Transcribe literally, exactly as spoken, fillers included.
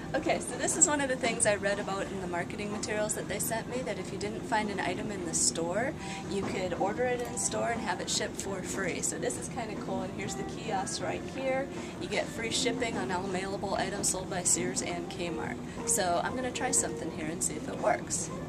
Okay, so this is one of the things I read about in the marketing materials that they sent me, that if you didn't find an item in the store, you could order it in store and have it shipped for free. So this is kind of cool, and here's the kiosk right here. You get free shipping on all mailable items sold by Sears and Kmart. So I'm going to try something here and see if it works.